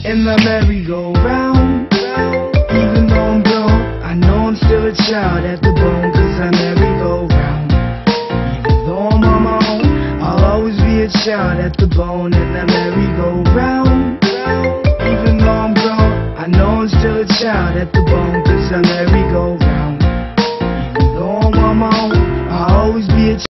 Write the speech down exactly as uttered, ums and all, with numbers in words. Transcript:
in the merry-go-round. Even though I'm grown, I know I'm still a child at the bone, cause I merry-go-round. Even though I'm on my own, I'll always be a child at the bone in the merry-go-round. Even though I'm grown, I know I'm still a child at the bone, cause I merry